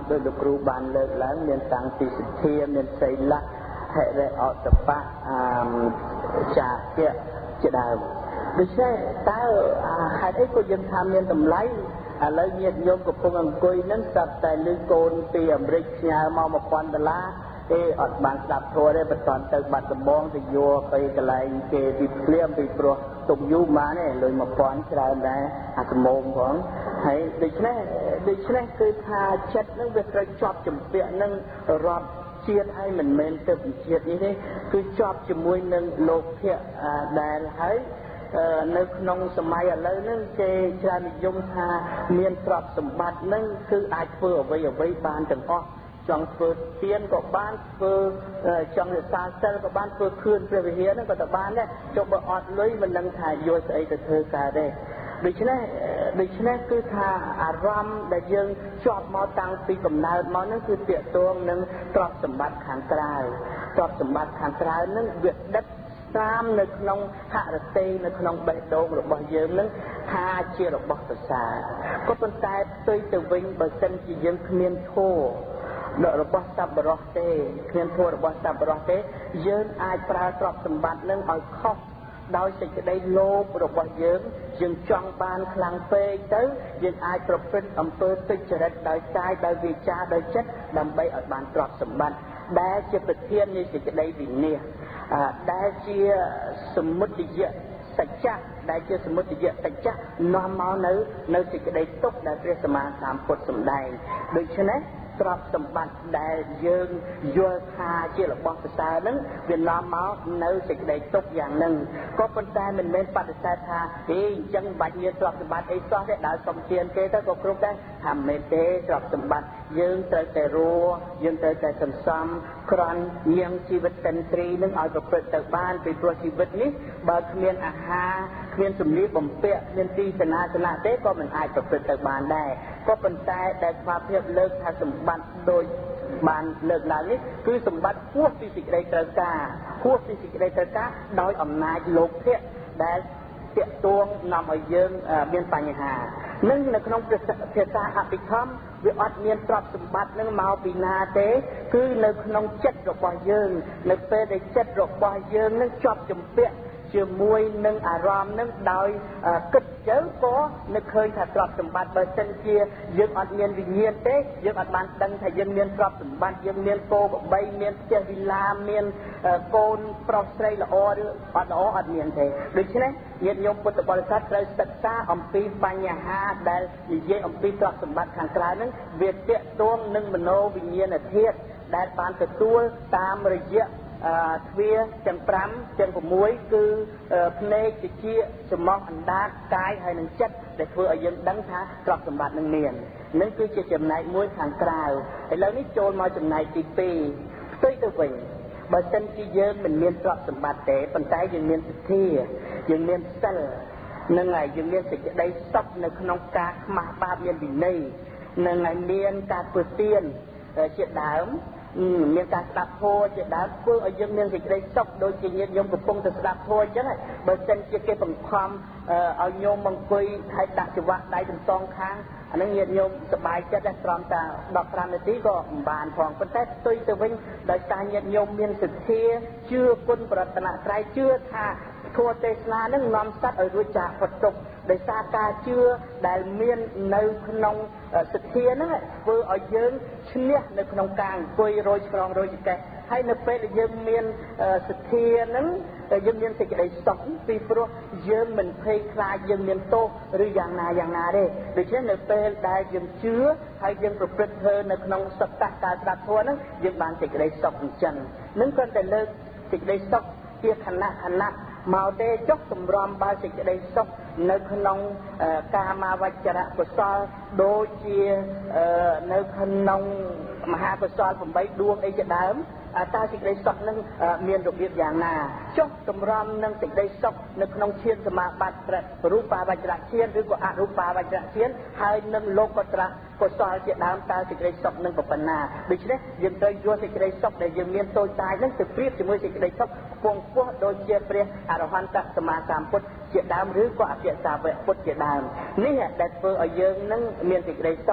โดยลูกครูบานเลิกแล้วเรียนต่างปีสิทธิเรียนไซละให้ได้ออกจากปะจากเกี่ยจะได้โดยใช่ตาหายได้ก็ยังทำเรียนตำไลแล้วเงียบโยมกับพวกอังกุยนั้นสับแต่ลือโกนเปียมริกยามามาควันตะละอดบางสับทัวได้ประสานเติมบัตรบองจะโยไปกระไรเกบิเปลี่ยนไปโปรตุกยูมาเนี่ยเลยมาควันชายได้อาสมงของให้ดิฉันคือทาเช็ดนั่งเป็นกระจอบจมเปียนั่งรอบเชียร์ให้มันเมนเติมเชียร์นี้คือจอบจมวยนั่งโลกเพียได้ให้ในนองสมัยอะไรนั่นเจชานิยมทาเมียนปรับสมบัตินั่นคืออาจเฟื่อไว้บานจังอ้อจังเฟื่อเตียนกับบ้านเฟื่อจังซาเซลกับบ้านเฟื่อคืนเปรียบเทียบนั่นก็แต่บ้านเนี่ยจบอดเลยมันนั่งถ่ายโยสไอแต่เธอกาได้ดิฉันคือทาอารมณ์ได้ยังชอบมอตังปีกำเนิดมอนั่นคือเตี่ยตัวนั่งปรับสมบัติขางกลายปรับสมบัติขางกลายนั่นเวียดดัดตามในขนมหะระเตในขนมใบโดงหรือบะเยิ้มนั้นหาเชี่ยหรือบะภาษาก็เป็นใจตัวตัววิ่งบะเส้นจีเยิ้มเมียนโทหรือบะสับรอเตเมียนโทหรือบะสับรอเตเยิ้มอายปลาตรอบสมบัตินั้นเอาข้อโดยสิ่งที่ได้โลภหรือบะเยิ้มยังจ้องบานคลังเปย์เต้ยังอายประพฤติอำเภอติจริตโดยใจโดยวิจารโดยจัดดำไปเอาบานตรอบสมบัติได้จะเป็นเทียนในสิ่งที่ได้วิญญาได้เชี่ยสมุติเยอะสัจจะได้เชี่ยสมุติเยอะสัจจะน้อมเอาในสิ่งที่ได้ตกได้เรียกสมาสามปดสมได้โดยฉะนั้นตรอบสมบัติได้ยืนยัวคาเชี่ยหรือบางภาษานั้นเวียนน้อมเอาในสิ่งที่ได้ตกอย่างหนึ่งก็เป็นใจมันเป็นปฏิเสธาจังบัดเยืนตรอบสมบัติไอ้ซ้อได้ดาวสมเทียนเตถ้าก็ครบได้ทำเมตเตตรอบสมบัติยืนเตยแต่รัวยืนเตยแต่สัมซ้ำครันเลี้ยงชีวิตเป็นตรีนึกเอากับเปิดจากบ้านไปโปรชีวิตนี้บางเมียนอาหารเมียนสมรีบ่มเปียเมียนตีชนะเต้ก็มันอายกับเปิดจากบ้านได้ก็เป็นใจแต่ความเพียบเลิกทางสมบัติโดยบ้านเลิกแล้วนี้คือสมบัติพวกฟิสิกส์ได้ตระกาพวกฟิสิกส์ได้ตระกาโดยอำนาจโลกเพียได้เสียตัวนำเอาเยิงเมียนปัญหานึ่งในขนมเทศาอภิธรรมวิอัดเมียนตรับสมบัตินึ่งมาปีนาเต้คือในขนมเจ็ดรบบอยเยิงในเปรย์เจ็ดรบบอยเยิงนึ่งชอบจมเปียเชื่อมวยนึ่งอารามนึ่งโดยกึศเจ้าก็นึกเคยถัดตรับสมบัติเบอร์เซนเชียยังอัดเมียนวิญญาณเต้ยังอัดบันดังแต่ยังเมียนตรับสมบัติยังเมียนโกกับใบเมียนเจวิลาเมียนโกนปลอกไตรละอหรืออัดอัดเมียนเต้โดยเฉพาะเยี่ยมยมพุทธบริษัทเราศึกษาอมปีปัญญาได้เยี่ยมอมปีตรับสมบัติทางกลางนั้นเวียดเตะตัวนึ่งมโนวิญญาณเทียดได้ปานตัวตามระยะเวียจังพรำจังผมมวยคือเพลงจิเชี่ยสมองอันดากายให้หนึ่งจัดแต่เพื่อยังดังท้ากลับสมบัติหนึ่งเนียนนั่นคือจะจำในมวยทางกลางไอ้แล้วนี่โจรมาจำในตีปีตื้อตัวเองบางคนที่เยอะมันเมียนกลับสมบัติแต่ปัจจัยยังเมียนที่ยังเมียนเซลนั่งไงยังเมียนสิ่งได้ซับในขนมกาหมาบาเมียนดินนี่นั่งไงเมียนกาเปอร์เตียนเฉียดดาวเมียนการดับโพจะดับเพื่อเอายังเมียนสิ่งใดซอกโดยจีเนียยมกับพงจะดับโพจังไงเบอร์เซนจะเก็บเป็นความเอาโยมมังคุยให้ดักจังหวะได้ถึงสองครั้งอันนั้นเนียยมสบายจะได้ตรอมแต่ดอกพรามในที่ก็บานของคนแต่ตุยตัววิ่งโดยการเนียยมเมียนสุดเทียเชื่อคุณปรารถนาใครเชื่อท่าทัวเตสนานั่งนำซัดเอาด้วยจากผจญโดยซาการเชื่อได้เมียนในขนมสุดเทียนั่นแหละเพื่อเอาเยิงเชี่ยในขนมกลางคุยโรยครองโรยจิแกให้ในเป็ดเยิงเมียนสุดเทียนั้นเยิงเมียนสิ่งใดสองปีเพราะเยิงมันเพลคลายเยิงเมียนโตหรืออย่างนาได้โดยเฉพาะในเป็ดได้เยิงเชื่อให้เยิงประพฤติเธอในขนมสัตตะการตัดทัวนั้นเยิงบางสิ่งใดสองจันนั่นก็แต่เลิกสิ่งใดสองเกี่ยคณะมาเดจกสมรอมบาสิกได้สกในขนมกามาวัจระกุศลโดยเชียในขนมมหากุศลผมไปดวงไอจะเดิมตาสิกได้สกนั่งเมียนรูปเรียบอย่างนาจกสมรอมนั่งสิกได้สกในขนมเชียนสมาบัติรูปาวัจระเชียนหรือว่าอรูปาวัจระเชียนให้นั่งโลกตระกุศลจะเดิมตาสิกได้สกนั่งปนาโดยเฉพาะยังโดยยัวสิกได้สกในยังเมียนโตตายนั่งจะเปรียบจะมือสิกได้สกพวงพวกโดยเชียเปรียอรหันตสมาสามพุทธเจียดามหรือกว่าเจียสาเวพุทธเจียดามนี่แหละแต่เพื่อเอาเยิงนั่งเมียนสิ่งใดซอกใ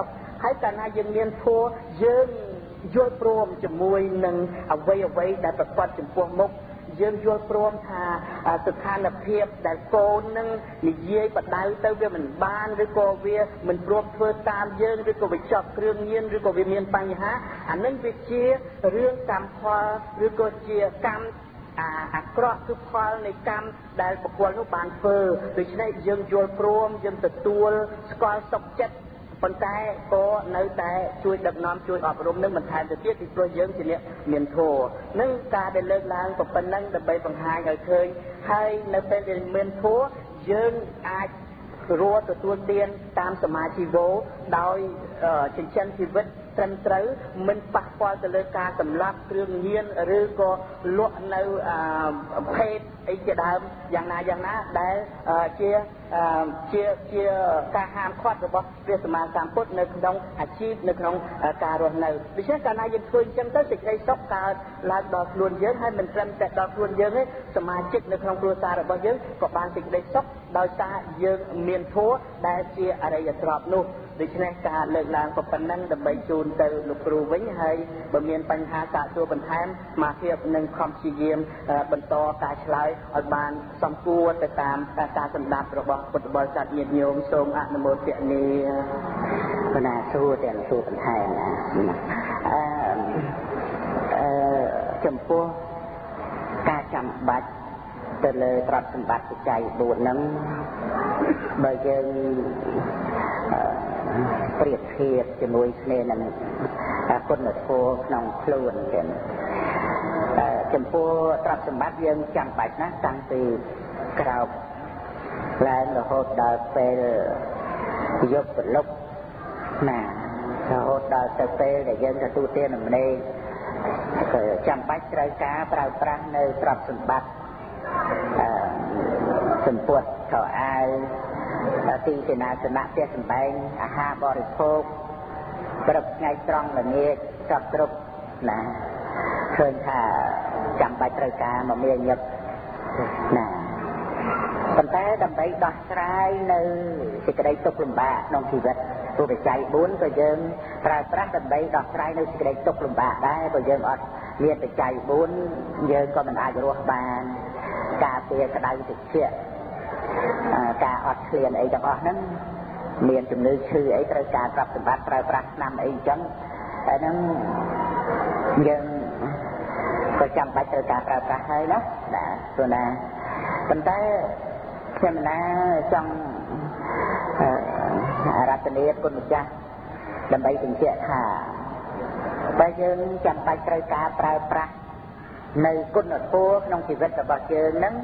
ហើយកាលណាយើងមានធัวយើងយល់ព្រមជាមួយនឹងអ្វីដែលប្រកបចំពោះមុខយើងយល់ព្រមថាស្ថានភាពដែលកូននឹងនិយាយបដៅទៅវាមិនបានឬក៏វាមិនព្រមធ្វើតាមយើងឬក៏វាចប់គ្រឿងញៀនឬក៏វាមានបញ្ហាអានឹងវាជារឿងកម្មផលឬក៏ជាកម្មអាក្រក់គឺផលនៃកម្មដែលបុគ្គលនោះបានធ្វើដូច្នេះយើងយល់ព្រមយើងទទួលស្គាល់សុខចិត្តប៉ុន្តែក៏នៅតែជួយដឹកនាំជួយអប់រំនឹងបន្ថែមទៅទៀតពីព្រោះយើងជាអ្នកមានធម៌នឹងការដែលលើកឡើងប៉ុណ្ណឹងដើម្បីបង្ហាញឲ្យឃើញហើយនៅពេលដែលមានធម៌យើងអាចរស់ទទួលទានតាមសមាជីវោដោយចិញ្ចឹមជីវិតត្រឹមត្រូវមិនប៉ះពាល់ទៅលើការសម្លាប់គ្រឿងញៀនឬក៏លក់នៅភេទអីជាដើមយ៉ាងណាដែលជាការហាមឃាត់របស់ព្រះសម្មាសម្ពុទ្ធនៅក្នុងអាជីពនៅក្នុងការរស់នៅដូច្នេះកាលណាយើងធ្វើអញ្ចឹងទៅសេចក្តីសុខកើតឡើងដល់ខ្លួនយើងហើយមិនត្រឹមតែដល់ខ្លួនយើងទេសមាជិកនៅក្នុងគ្រួសាររបស់យើងក៏បានសេចក្តីសុខដោយសារយើងមានធម៌ដែលជាអរិយទ្រព្យនោះដូច្នេះការលើកឡើងប៉ុណ្ណឹងដើម្បីជូនទៅលោកគ្រូវិញហើយបើមានបញ្ហាសាកសួរបន្ថែមសមាភិបនឹងខំព្យាយាមបន្តការឆ្លើយឲ្យបានសំគួរទៅតាមការសម្ដាប់របស់ពុទ្ធបរិស័ទញាតិញោមសូមអនុមោទនាបណ្ណាសួរទាំងសួរបន្ថែមចំពោះការចាំបាច់ទៅលើទ្រព្យសម្បត្តិបច្ច័យ4ហ្នឹងបើយើងប្រៀបធៀបជាមួយគ្នានឹងគុណធម៌ក្នុងខ្លួនចឹងចំពោះទ្រព្យសម្បត្តិយើងចាំបាច់ណាស់តាំងពីក្រោបឡើងរហូតដល់ពេលយកប្រឡប់ណារហូតដល់ទៅពេលដែលយើងទទួលទានរំលែកចាំបាច់ត្រូវការប្រើប្រាស់នៅទ្រព្យសម្បត្តិសម្ពុតខោអាវទីសេនាសនៈផ្ទះសម្បែងអាហារបរិភោគព្រឹកថ្ងៃត្រង់ល្ងាចគ្រប់ណាឃើញថាចាំបាច់ត្រូវការមកមានញឹកណាប៉ុន្តែដើម្បីដោះស្រាយនៅសេចក្តីទុក្ខលំបាកក្នុងជីវិតទូបច្ច័យ4ក៏យើងប្រើប្រាស់ដើម្បីដោះស្រាយនៅសេចក្តីទុក្ខលំបាកដែរបើយើងអត់មានបច្ច័យ4យើងក៏មិនអាចរស់បានការពារក្តៅតិចការអត់ឃ្លានអីទាំងអស់ហ្នឹងមានជំងឺឈឺអីត្រូវការទ្រព្យសម្បត្តិប្រើប្រាស់ឆ្នាំអីអញ្ចឹងហើយហ្នឹងយើងក៏ចាំបាច់ត្រូវការប្រើប្រាស់ហើយណាព្រោះណាប៉ុន្តែខ្ញុំណាចង់អារាធនាគុណម្ចាស់ដើម្បីបញ្ជាក់ថាបើយើងចាំបាច់ត្រូវការប្រើប្រាស់នៅគុណធម៌ក្នុងជីវិតរបស់យើងហ្នឹង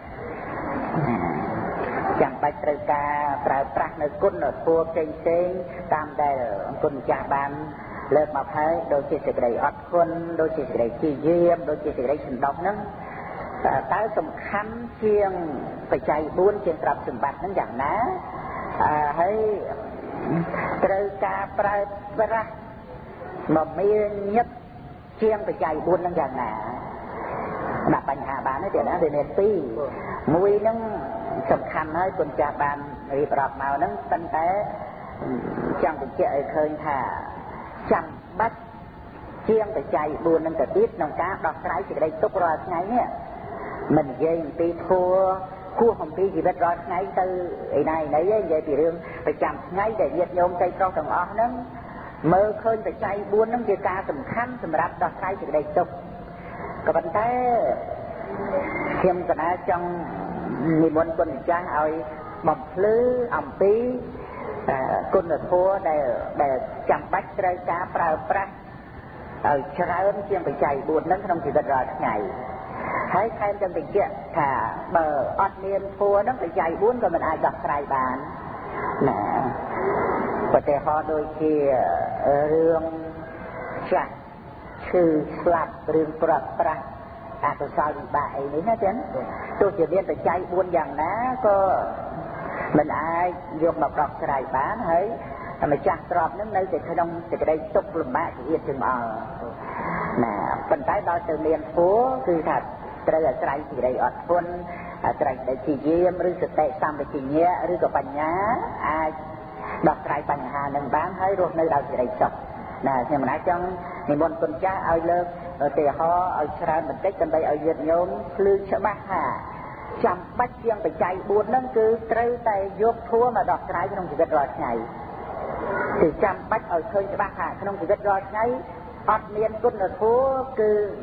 ចាំបាច់ត្រូវការប្រើប្រាស់នៅគុណធម៌ផ្សេងតាមដែលគុណម្ចាស់បានលើកមកហើយដូចជាសេចក្តីអត់ធន់ដូចជាសេចក្តីព្យាយាមដូចជាសេចក្តីសន្តោសហ្នឹងតើសំខាន់ជាងបច្ច័យ4ជាងទ្រព្យសម្បត្តិហ្នឹងយ៉ាងណាហើយត្រូវការប្រើប្រាស់មកមានញឹកជាងបច្ច័យ4ហ្នឹងយ៉ាងណាដាក់បញ្ហាបានទេទៀតណាវាមាន2មួយហ្នឹងសំខាន់ហើយគុណចាស់បានរៀបរាប់មកហ្នឹងប៉ុន្តែចង់បញ្ជាក់ឲ្យឃើញថាចាំបាច់ជាងបច្ច័យ4ហ្នឹងទៅទៀតក្នុងការដោះស្រាយសេចក្តីទុក្ខរាល់ថ្ងៃនេះមិននិយាយអំពីធัวគោះអំពីជីវិតរាល់ថ្ងៃទៅឯណាឯណីទេនិយាយពីរឿងប្រចាំថ្ងៃដែលញាតិញោមចៃប្រុសទាំងអស់ហ្នឹងមើលឃើញបច្ច័យ4ហ្នឹងជាការសំខាន់សម្រាប់ដោះស្រាយសេចក្តីទុក្ខក៏ប៉ុន្តែខ្ញុំកណាចង់និមន្តគុណម្ចាស់ឲ្យបំភ្លឺអំពីគុណធម៌ដែលចាំបាច់ត្រូវការប្រើប្រាស់ឲ្យច្រើនជាងបច្ច័យ4ហ្នឹងក្នុងជីវិតរាល់ថ្ងៃហើយថែមទាំងបញ្ជាក់ថាបើអត់មានធម៌ហ្នឹងបច្ច័យ4ក៏មិនអាចដោះស្រាយបានណាឧទាហរណ៍ដូចជារឿងចាស់ឈឺស្លាប់រឿងប្រត់ប្រាស់អកុសលវិបាកអីនេះណាចឹងទោះជាមានបច្ច័យ4យ៉ាងណាក៏មិនអាចយកមកដោះស្រាយបានហើយម្ចាស់ទ្រព្យនឹងនៅតែក្នុងសេចក្តីទុក្ខលំបាកជាចង្អល់ណាប៉ុន្តែដល់ទៅមានធម៌គឺថាត្រូវអាស្រ័យសេចក្តីអត់ធន់អាស្រ័យសេចក្តីព្យាយាមឬសតិសម្បជញ្ញៈឬក៏បញ្ញាអាច đọc trái bằng hà nâng bán hơi ruột nơi đâu thì đầy sọc nè nhưng mà nói trong thì môn con cha ở lớp thì họ ở ra mình cách gần đây ở Việt Nhôm lưu cho bác hà chăm bách riêng phải chạy buồn nâng cứ trêu tay vô thua mà đọc trái trong chỉ biết rồi ngày thì chăm bách ở khơi cho bác hà trong chỉ biết rồi ngày ọt miên cún là thua cứ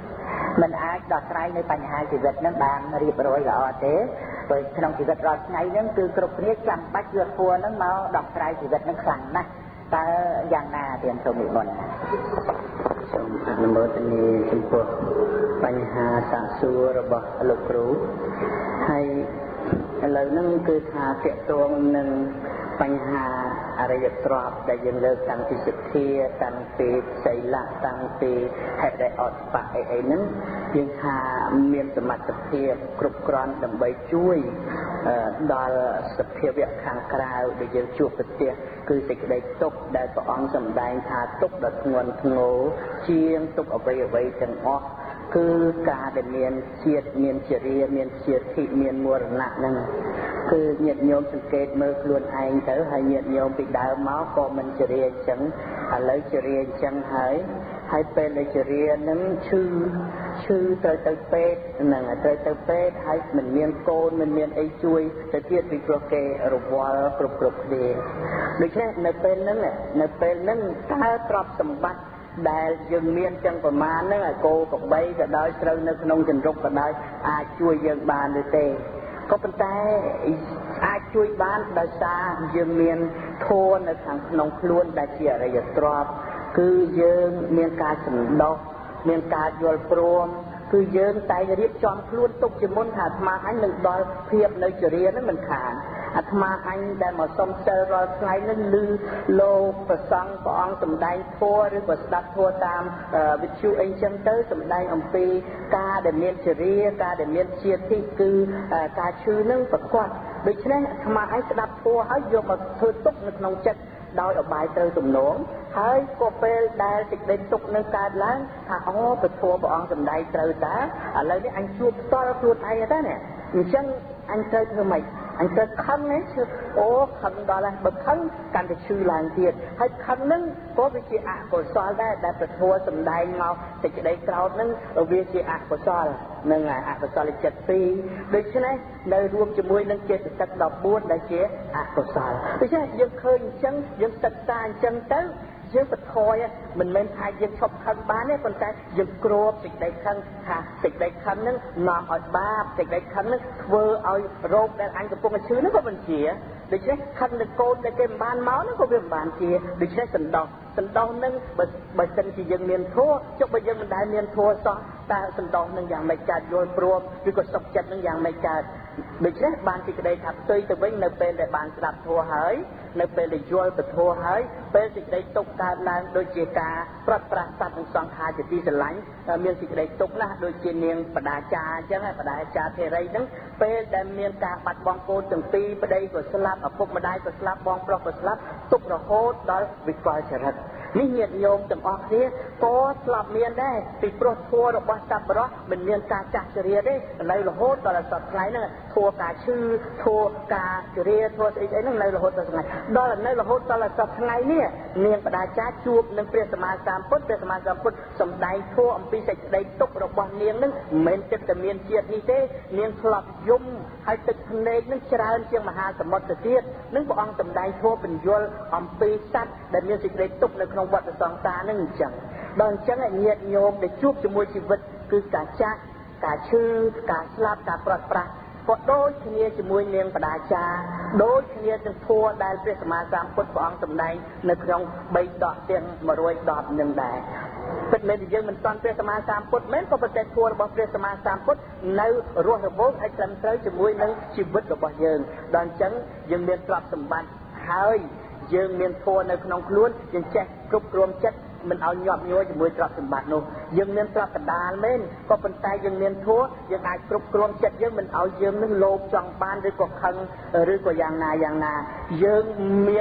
mình ai đọc trái nơi bằng hà chỉ biết nâng bàn riêng rồi rõ thế rồi trong chỉ biết rồi ngày nâng cứ cục riết chăm bách vô thua nâng máu đọc trái chỉ biết nâng khẳng nè ta dạng na tiền số 1 mônសូមអនុមោទនាចំពោះបញ្ហាសាកសួររបស់លោកគ្រូហើយឥឡូវហ្នឹងគឺថាទាក់ទងនឹងបញ្ហាអរិយទ្រព្យដែលយើងលើកតាំងពីសទ្ធាតាំងពីសីលៈតាំងពីហេតុដែលអត់បៈអីហ្នឹងយើងថាមានសមត្ថភាពគ្រប់គ្រាន់ដើម្បីជួយដល់សភាវៈខាងក្រៅដែលយើងជួបប្រទះគឺសេចក្តីទុក្ខដែលព្រះអង្គសម្ដែងថាទុក្ខដ៏ធ្ងន់ធ្ងរជាងទុក្ខអ្វីៗទាំងអស់គឺការដែលមានជាតិមានចរិយាមានជាធិមានមរណៈហ្នឹងគឺញាតិញោមសង្កេតមើលខ្លួនឯងទៅហើយញាតិញោមពីដើមមកក៏មិនចរិយាអញ្ចឹងឥឡូវចរិយាអញ្ចឹងហើយពេលដែលចរិយាហ្នឹងឈឺទៅពេទ្យហ្នឹងទៅពេទ្យហើយមិនមានកូនមិនមានអីជួយទៅទៀតពីព្រោះគេរវល់គ្រប់គ្នាដូច្នេះនៅពេលហ្នឹងតើទ្រព្យសម្បត្តិដែលយើងមានចឹងប្រមាណហ្នឹងគោក្របីក៏ដោយត្រូវនៅក្នុងចន្ទរុកក៏ដោយអាចជួយយើងបានឬទេក៏ប៉ុន្តែអាចជួយបានដោយសារយើងមានធម៌នៅខាងក្នុងខ្លួនដែលជាអរិយទ្រព្យគឺយើងមានការសន្តោសមានការយល់ព្រមគឺយើងតែរៀបចំខ្លួនទុកជាមុនថាអាត្មាអញនឹងដល់ភាពនៅចរិយាហ្នឹងមិនខានអាត្មាអញដែលមកសុំសិលរាល់ថ្ងៃនឹងឮលោកប្រសង់ព្រះអង្គសម្ដែងធម៌ឬក៏ស្ដាប់ធម៌តាមវិទ្យុអីចឹងទៅសម្ដែងអំពីការដែលមានចរិយាការដែលមានជាទីគឺការឈឺនឹងប្រកបដូច្នេះអាត្មាអញស្ដាប់ធម៌ហើយយកមកធ្វើទុកនៅក្នុងចិត្តដោយអបាយត្រូវទំនងហើយក៏ពេលដែលសេចក្តីទុកនៅកើតឡើងថាអូពធព្រះអង្គសម្ដែងត្រូវតាឥឡូវនេះអញជួបផ្ទាល់ខ្លួនឯងទៅណាអញ្ចឹងអញត្រូវធ្វើម៉េចអញត្រូវខឹងណាអូខឹងដល់ហើយបើខឹងកាន់តែឈឺឡើងទៀតហើយខឹងហ្នឹងក៏វាជាអកុសលដែរដែលព្រះធម៌សម្ដែងមកសេចក្តីក្រោធហ្នឹងវាជាអកុសលនឹងអកុសលចិត្ត2ដូច្នេះនៅរួមជាមួយនឹងចេតសិក14ដែលជាអកុសលដូច្នេះយើងឃើញអញ្ចឹងយើងសិក្សាអញ្ចឹងទៅយើងបថយមិនមែនថាយើងឈប់ខឹងបានទេប៉ុន្តែយើងគ្របសេចក្តីខឹងថាសេចក្តីខឹងហ្នឹងនាំឲ្យបាបសេចក្តីខឹងហ្នឹងធ្វើឲ្យរោគដែលអញកំពុងតែឈឺហ្នឹងក៏មិនជាដូច្នេះខឹងនឹងកូនដែលគេមិនបានមកហ្នឹងក៏វាមិនបានជាដូច្នេះសន្តោសហ្នឹងបើសិនជាយើងមានធម៌ចុះបើយើងមិនដែលមានធម៌សោះតើសន្តោសនឹងយ៉ាងម៉េចកើតយល់ព្រមឬក៏សុខចិត្តនឹងយ៉ាងម៉េចកើតដូច្នេះបានទីក្តីថាផ្ទុយទៅវិញនៅពេលដែលបានស្ដាប់ធម៌ហើយនៅពេលដែលយល់ពធហើយពេលសេចក្តីទុកកើតឡើងដូចជាការប្រត់ប្រាស់សត្វនិងសង្ខារជាទីស្រឡាញ់មានសេចក្តីទុកណាស់ដូចជានាងបដាចាអញ្ចឹងបដាចាធេរីហ្នឹងពេលដែលមានការបាត់បង់កូនទាំងពីរប្តីក៏ស្លាប់ឪពុកម្ដាយក៏ស្លាប់បងប្រុសក៏ស្លាប់ទុករហូតដល់វិកលចរិតនេះញាតិញោមទាំងអស់គ្នាក៏ស្លាប់មានដែរពីព្រោះធម៌របស់សប្បុរសមិនមានការចាស់ជរាទេនៅរហូតដល់សប្តាហ៍ថ្ងៃហ្នឹងធម៌ការឈឺធម៌ការជរាធម៌ស្អីហ្នឹងនៅរហូតដល់ថ្ងៃដល់នៅរហូតដល់សប្តាហ៍ថ្ងៃនេះនាងបដាចាជួបនឹងព្រះសម្មាសម្ពុទ្ធព្រះសម្មាសម្ពុទ្ធសម្ដែងធម៌អំពីសេចក្តីទុក្ខរបស់នាងហ្នឹងមិនមែនចិត្តតែមានជាតិនេះទេនាងធ្លាប់យំហើយទឹកភ្នែកហ្នឹងច្រើនជាងមហាសមុទ្រទៅទៀតនឹងព្រះអង្គសម្ដែងធម៌បញ្យលអំពីសត្វដែលមានសេចក្តីទុក្ខនៅក្នុងវដ្តសង្សារហ្នឹងអញ្ចឹងដល់អញ្ចឹងញាតិញោមដែលជួបជាមួយជីវិតគឺការចាស់ការឈឺការស្លាប់ការប្រត់ប្រាស់ក៏ដូចគ្នាជាមួយនាងបដាចាដូចគ្នាទាំងធម៌ដែលព្រះសម្មាសម្ពុទ្ធព្រះអង្គសម្ដែងនៅក្នុង3ដកទាំង110នឹងដែរពិតមែនជាយើងមិនទាន់ព្រះសម្មាសម្ពុទ្ធមែនក៏ប៉ុន្តែធម៌របស់ព្រះសម្មាសម្ពុទ្ធនៅរស់រវើកហើយត្រឹមត្រូវជាមួយនឹងជីវិតរបស់យើងដល់អញ្ចឹងយើងមានទ្រព្យសម្បត្តិហើយយើងមានធម៌នៅក្នុងខ្លួនយើងចេះគ្រប់គ្រងចិត្តមិនឲ្យញាប់ញ័រជាមួយទ្រព្យសម្បត្តិនោះយើងមានទ្រព្យកណ្ដាលមែនក៏ប៉ុន្តែយើងមានធម៌យើងអាចគ្រប់គ្រងចិត្តយើងមិនឲ្យយើងនឹងលោភចង់បានឬក៏ខឹងឬក៏យ៉ាងណាយើងមាន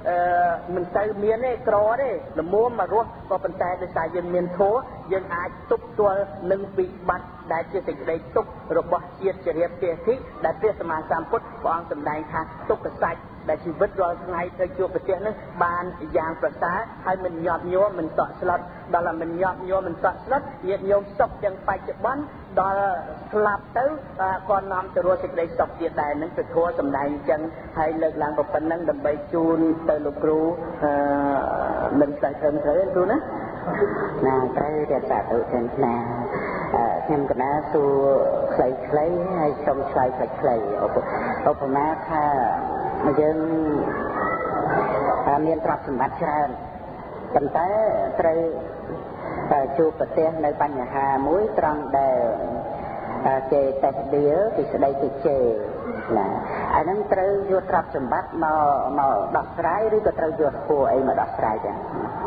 មិនទៅមានទេក្រទេល្មមមករស់ក៏ប៉ុន្តែដោយសារយើងមានធម៌យើងអាចទប់ទល់នឹងវិបត្តិដែលជាសេចក្តីទុក្ខរបស់ជាតិជារៀបទេធិដែលព្រះសម្មាសម្ពុទ្ធព្រះអង្គសម្ដែងថាទុក្ខសាច់ដែលជីវិតរាល់ថ្ងៃត្រូវជួបប្រទះនឹងបានយ៉ាងប្រសើរហើយមិនញាប់ញ័រមិនតក់ស្លុតដល់តែមិនញាប់ញ័រមិនតក់ស្លុតញាតិញោមសុខទាំងបច្ចុប្បន្នដល់ស្លាប់ទៅក៏នាំទៅរកសេចក្តីសុខទៀតដែរនឹងព្រះធម៌សម្ដែងអញ្ចឹងហើយលើកឡើងប៉ុណ្ណឹងដើម្បីជូនទៅលោកគ្រូមិនស្ដាយត្រឹមត្រូវទេគ្រូណាត្រូវតែសាធុទាំងណាខ្ញុំកណាសួរខ្លីៗហើយសូមឆ្លើយខ្លីៗឧបមាថាយើងមានទ្រព្យសម្បត្តិច្រើនប៉ុន្តែត្រូវជួបប្រទះនៅបញ្ហាមួយត្រង់ដែលគេតេះដៀលពីស្ដីគេជេរណាអាហ្នឹងត្រូវយកទ្រព្យសម្បត្តិមកដោះស្រាយឬក៏ត្រូវយកគួរអីមកដោះស្រាយចឹង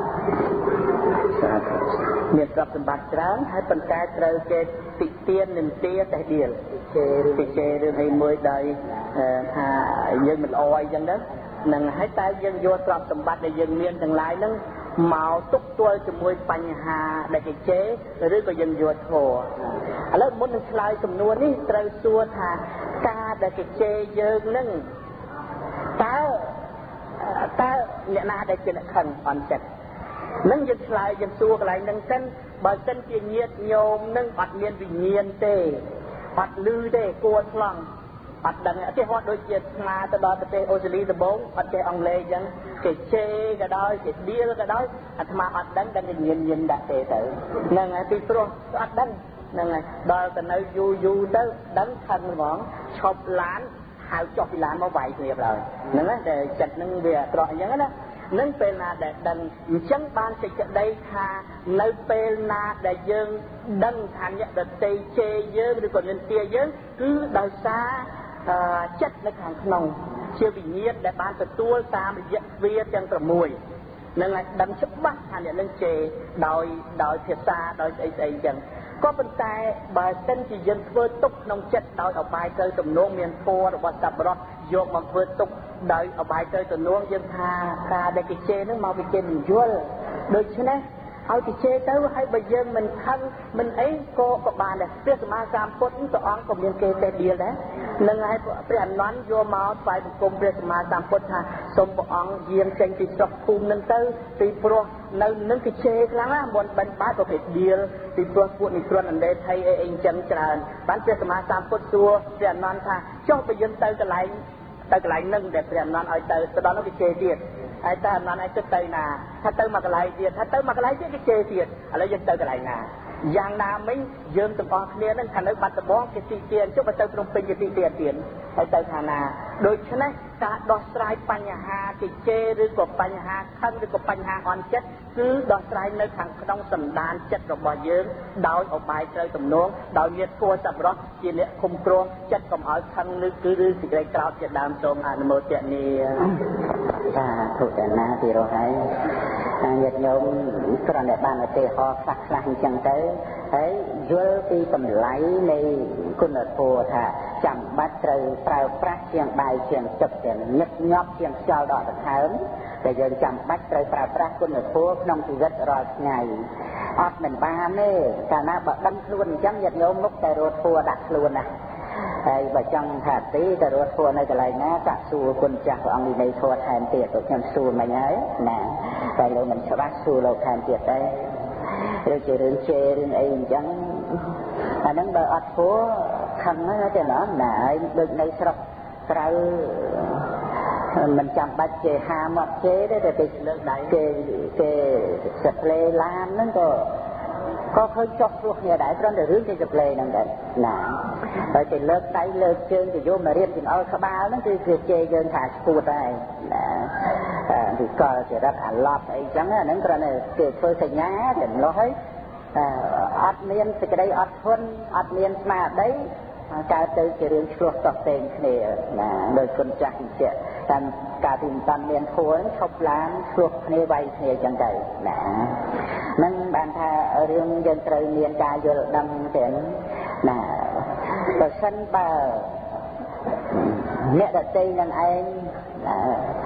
មានទ្រព្យសម្បត្តិច្រើនហើយប៉ុន្តែត្រូវគេតិទៀននិន្ទាតេះដៀលជេររឿងអីមួយដោយថាយើងមិនល្អអីចឹងទៅនឹងហើយតែយើងយកទ្រព្យសម្បត្តិដែលយើងមានទាំងឡាយហ្នឹងមកទុកទល់ជាមួយបញ្ហាដែលគេជេរឬក៏យើងយកធម៌ឥឡូវមុននឹងឆ្លើយសំណួរនេះត្រូវសួរថាការដែលគេជេរយើងហ្នឹងតើអ្នកណាដែលជាអ្នកខឹងអន់ចិត្តនឹងយើងឆ្លើយយើងសួរកន្លែងហ្នឹងសិនបើសិនជាញាតិញោមនឹងអត់មានវិញ្ញាណទេអត់ឮទេគួរឆ្លងអត់ដឹងទេហត់ដូចជាស្មាទៅដល់ប្រទេសអូស្ត្រាលីដំបូងអត់ចេះអង់គ្លេសអញ្ចឹងគេជេរក៏ដោយគេដៀលក៏ដោយអាត្មាអត់ដឹងតែញញញដាក់ទេទៅហ្នឹងហើយពីព្រោះអត់ដឹងហ្នឹងហើយដល់ទៅនៅយូរទៅដឹងខឹងហ្មងឈប់ឡានហៅចុះពីឡានមកវាយគ្នាឡើយហ្នឹងហើយតែចិត្តហ្នឹងវាអាក្រក់អញ្ចឹងណានឹងពេលណាដែលដឹងអញ្ចឹងបានសេចក្តីថានៅពេលណាដែលយើងដឹងថាអ្នកដទៃជេរយើងឬក៏និន្ទាយើងគឺដោយសារចិត្តនៅខាងក្នុងជាវិញ្ញាណដែលបានទទួលតាមរយៈទ្វារទាំង6នឹងឲ្យដឹងច្បាស់ថាអ្នកនឹងជេរដោយភាសាដោយស្អីអញ្ចឹងក៏ប៉ុន្តែបើសិនជាយើងធ្វើទុកក្នុងចិត្តដោយអបាយទៅទំនងមានធម៌របស់សប្បុរសយកមកធ្វើទុកដោយអបាយទៅទំនងយើងថាការដែលគេជេរនឹងមកពីគេមិនយល់ដូច្នេះឲ្យគេជេរទៅហើយបើយើងមិនខឹងមិនអីក៏បានដែរព្រះសម្មាសម្ពុទ្ធព្រះអង្គក៏មានគេទេដៀលដែរនឹងហើយព្រះអនន្តយកមកថ្វាយបង្គំព្រះសម្មាសម្ពុទ្ធថាសូមព្រះអង្គយាងចេញពីស្រុកភូមិនឹងទៅពីព្រោះនៅនឹងគេជេរខ្លាំងណាស់មុនបិណ្ឌបាតក៏គេដៀលពីព្រោះពួកនិក្រណអណ្ដេថៃអីអញ្ចឹងច្រើនបានព្រះសម្មាសម្ពុទ្ធសួរព្រះអនន្តថាចុះបើយើងទៅកន្លែងនឹងដែលព្រះអនន្តឲ្យទៅដល់នោះគេជេរទៀតហើយតើអនន្តឲ្យទៅណាថាទៅមកកន្លែងទៀតថាទៅមកកន្លែងទៀតគេជេរទៀតឥឡូវយើងទៅកន្លែងណាយ៉ាងណាមិញយើងទាំងអស់គ្នានឹងខាងនៅបាត់ដំបងគេទីទៀនចុះបើទៅភ្នំពេញគេទីទៀនទៀតហើយទៅខាងណាដូច្នេះការដោះស្រាយបញ្ហាគេជេរឬក៏បញ្ហាខឹងឬក៏បញ្ហាអន់ចិត្តគឺដោះស្រាយនៅខាងក្នុងសន្តានចិត្តរបស់យើងដោយឧបាយត្រូវទំនងដោយមានធម៌សប្បុរសជាអ្នកគុំគ្រងចិត្តកុំឲ្យខឹងឬគឺសេចក្តីក្រោធជាដើមសូមអនុមោទនាសាធុតែណាទីរស់ហើយញាតិញោមគ្រាន់តែបានឧទាហរណ៍ខ្លះអញ្ចឹងទៅហើយយល់ពីតម្លៃនៃគុណធម៌ថាចាំបាច់ត្រូវប្រើប្រាស់ជាងបាយជាងទឹកទាំងញឹកញាប់ជាងខ្យល់ដកដង្ហើមតែយើងចាំបាច់ត្រូវប្រើប្រាស់គុណធម៌ក្នុងជីវិតរាល់ថ្ងៃអត់មិនបានទេកាលណាបើដឹងខ្លួនអញ្ចឹងញាតិញោមមុខតែរត់ធម៌ដាក់ខ្លួនណាហើយបើចង់ថាទីទៅរត់ធម៌នៅកន្លែងណាសាក់សួរគុណចាស់ព្រះអង្គវិន័យធម៌ថែមទៀតទៅខ្ញុំសួរមិញហើយណាតែលោកមិនច្បាស់សួរលោកថែមទៀតដែរឬជារឿងជេររឿងអីអញ្ចឹងអាហ្នឹងបើអត់ធម៌ខឹងណាទេណាហើយដូចនៅស្រុកក្រៅមិនចាំបាច់ជេរហាមកជេរទេតែគេលើកដៃគេស្ប្លេឡានហ្នឹងក៏ឃើញចោះព្រោះគ្នាដែរព្រមតែរឿងគេស្ប្លេហ្នឹងដែរណាហើយគេលើកដៃលើកជើងគេយកមករៀបចង្អុលក្បាលហ្នឹងគឺគេជេរយើងថាស្ពួតដែរណាពីកលចរិតអាឡប់អីចឹងហ្នឹងគ្រាន់តែគេធ្វើសញ្ញាចម្លោះហើយអត់មានសេចក្តីអត់ធន់អត់មានស្មារតីកើតទៅជារឿងឆ្លោះតបតេងគ្នាណាដោយគុណចាស់វិជ្ជាតាមការទីមិនតាន់មានធัวឈប់ឡានឆ្លោះគ្នាវាយគ្នាចឹងទៅណានឹងបានថារឿងយើងត្រូវមានការយល់ដឹងទាំងណាបើសិនបើអ្នកដទៃនឹងឯង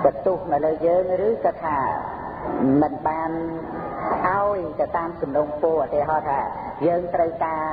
បន្ទុះមកលើយើងឬក៏ថាមិនបានឲ្យទៅតាមសំណុំពរឧទាហរណ៍ថាយើងត្រូវការ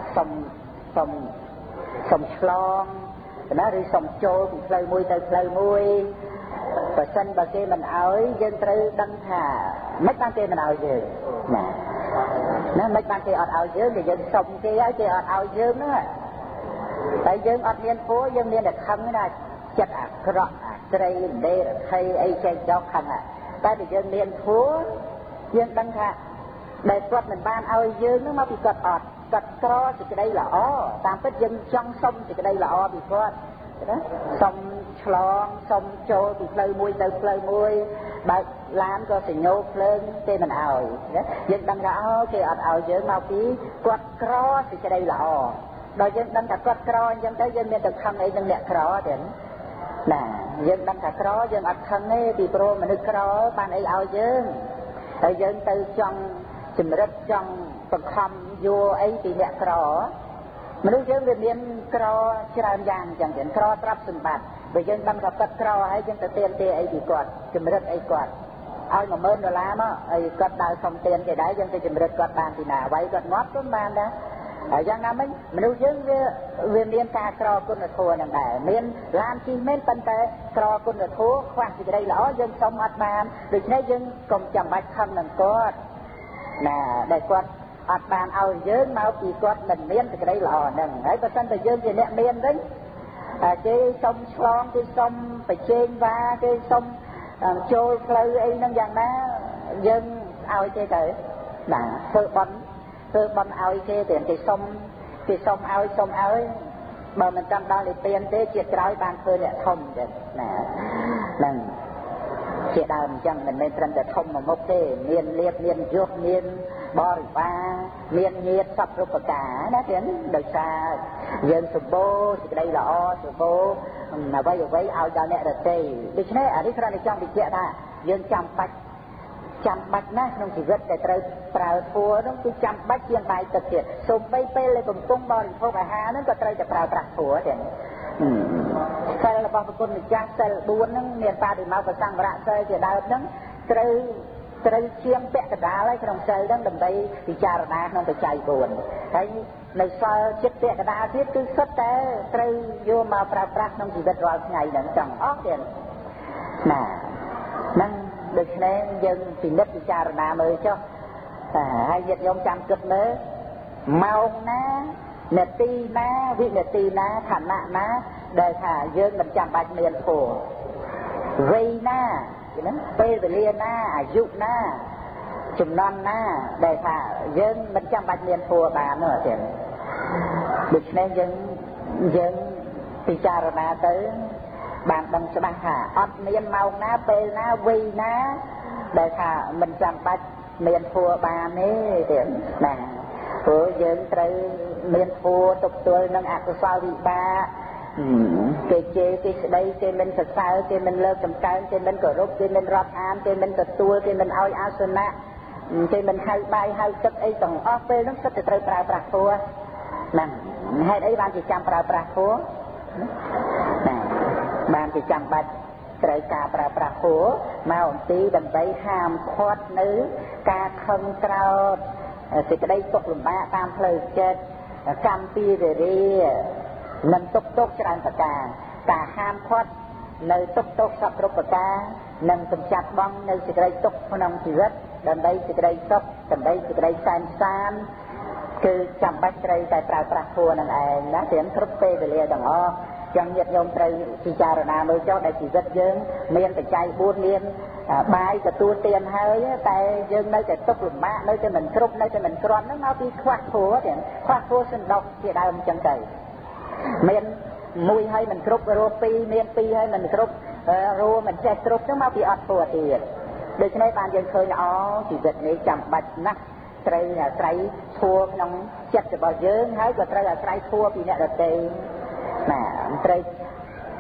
សុំឆ្លងណាឬសុំចូលពីផ្លូវមួយទៅផ្លូវមួយបើសិនបើគេមិនឲ្យយើងត្រូវដឹងថាមិនបានគេមិនឲ្យយើងណាមិនបានគេអត់ឲ្យយើងតែយើងសុំគេឲ្យគេអត់ឲ្យយើងហ្នឹងតែយើងអត់មានពរយើងមានតែខឹងណាចិត្តអាក្រក់អាត្រីដេរថៃអីចេះដល់ខឹងតែបើយើងមានពរយើងដឹងថាដែលគាត់មិនបានឲ្យយើងហ្នឹងមកពីគាត់អត់គាត់ក្រសេចក្តីល្អតាមពិតយើងចង់សុំសេចក្តីល្អពីគាត់ណាសុំឆ្លងសុំចូលពីផ្លូវមួយទៅផ្លូវមួយបើកឡានក៏សញ្ញោភ្លើងគេមិនឲ្យណាយើងដឹងថាអូគេអត់ឲ្យយើងមកពីគាត់ក្រសេចក្តីល្អដល់យើងដឹងថាគាត់ក្រអញ្ចឹងទៅយើងមានតែខឹងអីនឹងអ្នកក្រទេណាយើងដឹងថាក្រយើងអត់ខឹងទេពីព្រោះមនុស្សក្របានអីឲ្យយើងហើយយើងទៅចង់ជំរិតចង់បង្ខំយកអីពីអ្នកក្រមនុស្សយើងវាមានក្រច្រើនយ៉ាងអញ្ចឹងក្រទ្រព្យសម្បត្តិបើយើងដឹងថាគាត់ក្រហើយយើងទៅទាមទារអីពីគាត់ជំរិតអីគាត់ឲ្យ$10000មកហើយគាត់ដើរសុំទានគេដែរយើងទៅជំរិតគាត់បានពីណាអ្វីគាត់ងាប់ទៅបានដែរហើយយ៉ាងណាមិញមនុស្សយើងវាមានការក្រគុណធម៌ហ្នឹងដែរមានឡានជិះមែនប៉ុន្តែក្រគុណធម៌ខ្វះសេចក្តីល្អយើងសុំអត់បានដូច្នេះយើងកុំចាំបាច់ខឹងនឹងគាត់ណាដែលគាត់អត់បានឲ្យយើងមកពីគាត់មិនមានសេចក្តីល្អហ្នឹងហើយបើសិនតែយើងជាអ្នកមានវិញគេសុំឆ្លងគេសុំបញ្ចេញវ៉ាគេសុំចូលផ្លូវអីហ្នឹងយ៉ាងណាយើងឲ្យគេទៅបាទធ្វើបន់ឲ្យគេតែគេសុំឲ្យបើមិនចាំដល់និព្វានទេជាតិក្រោយបានធ្វើអ្នកធំចឹងណាហ្នឹងជាដើមអញ្ចឹងមិនមែនត្រឹមតែធំមួយមុខទេមានលៀបមានយុះមានបរិវារមានញាតិសពរុបការណាទៀតដោយសារយើងសម្បូរសេចក្តីល្អសម្បូរអ្វីឲ្យដល់អ្នកដទៃដូច្នេះអានេះគ្រាន់តែចង់បញ្ជាក់ថាយើងចាំបាច់ណាស់ក្នុងជីវិតដែលត្រូវប្រើធัวនោះគឺចាំបាច់ជាងបាយទឹកទៀតសូម្បីពេលដែលកំពុងបរិភោគអាហារហ្នឹងក៏ត្រូវតែប្រើប្រាស់ធัวដែរសិលរបស់ព្រះគុណម្ចាស់សិល4ហ្នឹងមានបដិមោកសង្វរៈសិលជាដើមហ្នឹងត្រូវជាងពាក់កណ្ដាលហើយក្នុងសិលហ្នឹងដើម្បីពិចារណាក្នុងបច្ច័យ4ហើយនៅសិលចិត្តពាក់កណ្ដាលទៀតគឺសុទ្ធតែត្រូវយកមកប្រើប្រាស់ក្នុងជីវិតរាល់ថ្ងៃហ្នឹងទាំងអស់ទៀតណាហ្នឹងដូច្នេះយើងពិនិត្យពិចារណាមើលចុះហើយញាតិញោមចាំគិតមើលម៉ោងណានាទីណាវិនាទីណាខណៈណាដែលថាយើងមិនចាំបាច់មានធម៌វ័យណាហ្នឹងពេលវេលាណាអាយុណាចំណន់ណាដែលថាយើងមិនចាំបាច់មានធម៌បាននោះទេដូច្នេះយើងពិចារណាទៅបានដឹងច្បាស់ថាអត់មានម៉ោងណាពេលណាវ័យណាដែលថាមិនចាំបាច់មានធัวបានទេទៀតណាព្រោះយើងត្រូវមានធัวទប់ទល់នឹងអកុសលវិបាកគេជេរគេស្ដីគេមិនសរសើរគេមិនលើកតម្កើងគេមិនគោរពគេមិនរាប់អានគេមិនទទួលគេមិនឲ្យអាសនៈគេមិនហៅបាយហៅទឹកអីទាំងអស់ពេលហ្នឹងសិតតែត្រូវប្រើប្រាស់ធัวហ្នឹងហេតុអីបានជាចាំប្រើប្រាស់ធัวណាបានជាចាំបាច់ត្រូវការប្រើប្រាស់ធัวមកអំពីដើម្បីហាមឃាត់នៅការខឹងក្រោធសេចក្តីទុក្ខលំបាកតាមផ្លូវចិត្តកម្មពីរាមិនទុកច្រើនប្រការហាមឃាត់នៅទុកសពគ្រប់ប្រការនិងសម្ចាត់បង់នៅសេចក្តីទុក្ខក្នុងជីវិតដើម្បីសេចក្តីសុខដើម្បីសេចក្តីសែនសានគឺចាំបាច់ត្រូវតែប្រើប្រាស់ធัวនឹងឯងណាទាំងគ្រប់ពេលវេលាទាំងអស់ចឹងញាតិញោមត្រូវពិចារណាមើលចុះដែលជីវិតយើងមានបច្ច័យ4មានបាយទទួលទានហើយតែយើងនៅតែទុកលំបាកនៅតែមិនគ្រប់នៅតែមិនគ្រាន់ហ្នឹងមកពីខ្វះធัวទាំងខ្វះធัวសណ្ដោះជាដើមចឹងទៅមានមួយហើយមិនគ្រប់រស់2មាន2ហើយមិនគ្រប់រស់មិនចេះគ្រប់ហ្នឹងមកពីអត់ធัวទៀតដូច្នេះបានយើងឃើញជីវិតនេះចាំបាច់ណាស់ត្រូវអាស្រ័យធัวក្នុងចិត្តរបស់យើងហើយក៏ត្រូវអាស្រ័យធัวពីអ្នកដទៃណា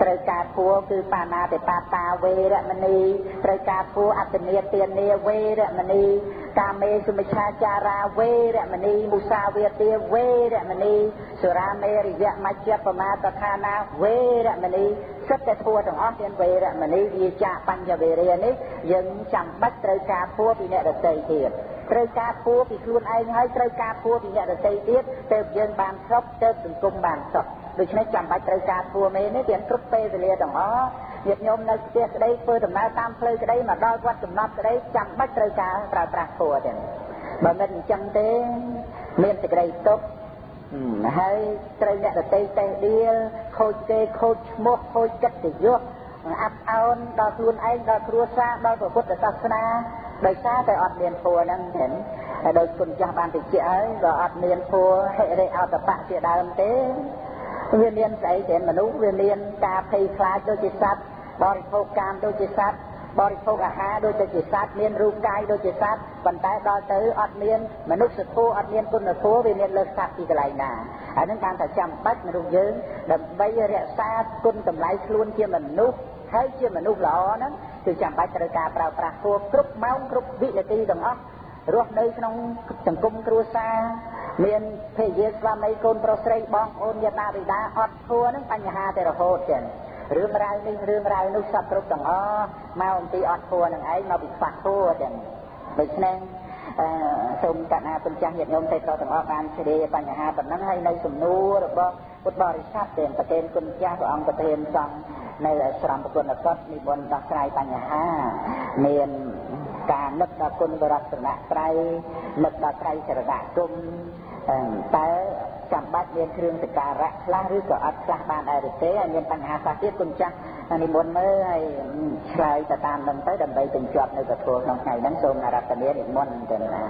ត្រូវការពួរគឺបាណាតិបាតាវេរមណីត្រូវការពួរអត្តនេទានាវេរមណីកាមេសុមិច្ឆាចារាវេរមណីមុសាវាទាវេរមណីសុរាមេរិយមជ្ជបមាតថានាវេរមណីសិតតែធัวទាំងអស់មានវេរមណីវាចាបញ្ញវេរានេះយើងចាំបាច់ត្រូវការពួរពីអ្នកដទៃទៀតត្រូវការពួរពីខ្លួនឯងហើយត្រូវការពួរពីអ្នកដទៃទៀតទើបយើងបានសុខទើបសង្គមបានសុខដូច្នេះចាំបាច់ត្រូវការពួរមេនេះវាគ្រប់ពេលវេលាទាំងអស់ញាតិញោមនៅផ្ទះក្តីធ្វើដំណើរតាមផ្លូវក្តីមកដល់វត្តកំណត់ក្តីចាំបាច់ត្រូវការប្រើប្រាស់ពួរទៀតបើមិនអញ្ចឹងទេមានសេចក្តីទុក្ខហើយត្រូវអ្នកដទៃតេះដៀលខូចគេខូចឈ្មោះខូចកិត្តិយសអាប់អោនដល់ខ្លួនឯងដល់គ្រួសារដល់ព្រះពុទ្ធសាសនាដោយសារតែអត់មានធัวហ្នឹងទេហើយដោយគុណចាស់បានតិចហើយបើអត់មានធัวហិរិអតបៈជាដើមទេវាមានស្អីទេមនុស្សវាមានការភ័យខ្លាចដូចជាសត្វបរិភោគកាមដូចជាសត្វបរិភោគអាហារដូចជាសត្វមានរូបកាយដូចជាសត្វប៉ុន្តែដល់ទៅអត់មានមនុស្សធម៌អត់មានគុណធម៌វាមានលើសសត្វពីកន្លែងណាហើយនឹងបានតែចាំបាច់មនុស្សយើងដើម្បីរក្សាគុណតម្លៃខ្លួនជាមនុស្សហើយជាមនុស្សល្អហ្នឹងគឺចាំបាច់ត្រូវការប្រើប្រាស់ធម៌គ្រប់ម៉ោងគ្រប់វិនាទីទាំងអស់រស់នៅក្នុងសង្គមគ្រួសារមានភរិយាស្វាមីកូនប្រុសស្រីបងប្អូនញាតិបិតាអត់ធัวហ្នឹងបញ្ហាតែរហូតចឹងរឿងរ៉ាវនេះរឿងរ៉ាវនោះសពគ្រប់ទាំងអស់មកអំពីអត់ធัวនឹងឯងមកពីខ្វះធัวចឹងដូច្នេះសូមកណ្ណាពុញ្ចាស់ញាតិញោមទេតទាំងអស់បានជ្រាបបញ្ហាប៉ុណ្ណឹងហើយនៅសំណួររបស់ពុទ្ធបរិស័ទទេប្រទានគុណចាស់ព្រះអង្គប្រទានសង្ឃនៅអាស្រមប្រគុណកតនិមន្តដោះស្រាយបញ្ហាមានការនឹកដល់គុណបរតនត្រ័យនឹកដល់ត្រៃសរណគមតែចាំបាច់មានគ្រឿងសក្ការៈខ្លះឬក៏អត់ខ្លះបានដែរទេហើយមានបញ្ហាខ្លះទៀតគុណចាស់និមន្តមើលហើយឆ្លើយទៅតាមនឹងទៅដើម្បីបញ្ចប់នៅកធម៌ក្នុងថ្ងៃហ្នឹងសូមអារាធនានិមន្តទៅណា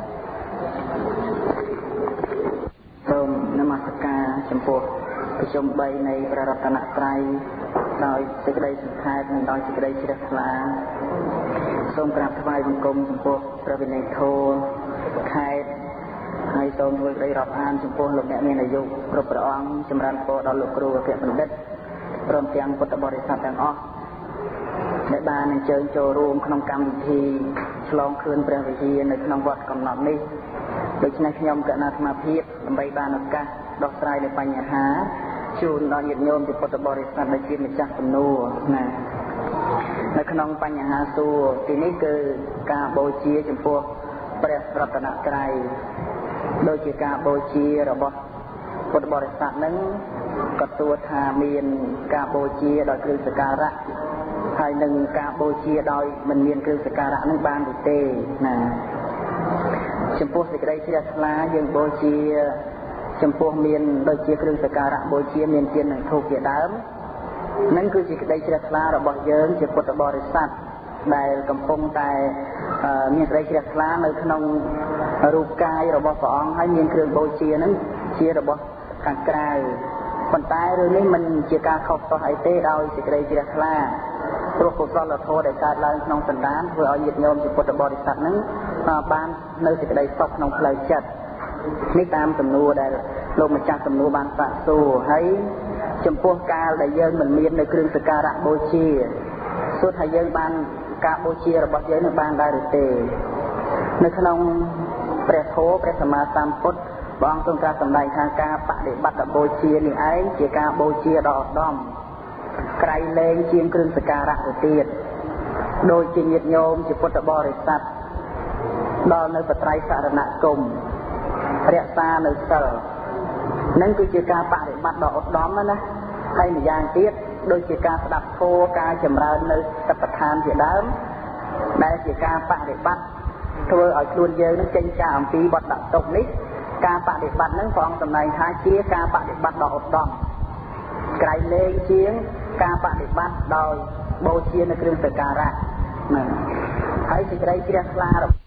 សូមនមស្ការចំពោះប្រជុំ3នៃព្រះរតនត្រ័យដោយសេចក្តីសង្ខេបនិងដោយសេចក្តីជ្រះថ្លាសូមក្រាបថ្វាយបង្គំចំពោះព្រះវិន័យធម៌ខេត្តហើយសូមធ្វើក្តីរាប់អានចំពោះលោកអ្នកមានអាយុគ្រប់ព្រះអង្គចម្រើនពរដល់លោកគ្រូអគ្គបណ្ឌិតព្រមទាំងពុទ្ធបរិស័ទទាំងអស់ដែលបានអញ្ជើញចូលរួមក្នុងកម្មវិធីឆ្លងខឿនព្រះវិហារនៅក្នុងវត្តកំណត់នេះដូច្នេះខ្ញុំគណៈអាត្មាភាពដើម្បីបានឱកាសដោះស្រាយនៅបញ្ហាជូនដល់ញាតិញោមពុទ្ធបរិស័ទដែលជាម្ចាស់សំណួរណានៅក្នុងបញ្ហាសួរទីនេះគឺការបូជាចំពោះព្រះរតនត្រ័យដូចជាការបូជារបស់ពុទ្ធបរិស័ទនឹងក៏ទួថាមានការបូជាដោយគ្រឿងសក្ការៈហើយនឹងការបូជាដោយមិនមានគ្រឿងសក្ការៈនឹងបានទេណាចំពោះសេចក្តីជ្រះថ្លាយើងបូជាចំពោះមានដូចជាគ្រឿងសក្ការៈបូជាមានទៀននិងធូបជាដើមនឹងគឺជាក្តីជ្រះថ្លារបស់យើងជាពុទ្ធបរិស័ទដែលកំពុងតែមានក្តីជ្រះថ្លានៅក្នុងរូបកាយរបស់ព្រះអង្គហើយមានគ្រឿងបូជានឹងជារបស់ខាងក្រៅប៉ុន្តែរឿងនេះមិនជាការខុសទោសអីទេដោយសេចក្តីជ្រះថ្លាព្រោះកុសលធម៌ដែលកើតឡើងក្នុងសន្តានធ្វើឲ្យញាតិញោមជាពុទ្ធបរិស័ទនឹងបាននៅសេចក្តីសុខក្នុងផ្លូវចិត្តនេះតាមសំណួរដែលលោកម្ចាស់សំណួរបានសាកសួរហើយចំពោះកាលដែលយើងមិនមាននៅគ្រឿងសក្ការៈបូជាសួរថាយើងបានការបូជារបស់យើងនឹងបានដែរឬទេនៅក្នុងព្រះធម៌ព្រះសម្មាសម្ពុទ្ធព្រះអង្គទ្រង់ត្រាស់សម្ដែងថាការបដិបត្តិបូជានេះឯងជាការបូជាដ៏ឧត្តមក្រៃលែងជាងគ្រឿងសក្ការៈទៅទៀតដូចជាញាតិញោមជាពុទ្ធបរិស័ទដល់នៅបត្រៃសរណគមរក្សានៅសិលនឹងគឺជាការបដិបត្តិដ៏ឧត្តមណាហើយម្យ៉ាងទៀតដូចជាការស្ដាប់ធម៌ការចម្រើននៅសតិប្បដ្ឋានជាដើមដែលជាការបដិបត្តិធ្វើឲ្យខ្លួនយើងនឹងចេញចាកអំពីបទដាក់ទុកនេះការបដិបត្តិនឹងព្រះអង្គសម្ដែងថាជាការបដិបត្តិដ៏ឧត្តមក្រៃលែងជាងការបដិបត្តិដោយបូជានៅគ្រឿងសក្ការៈហ្នឹងហើយសេចក្តីជ្រះថ្លា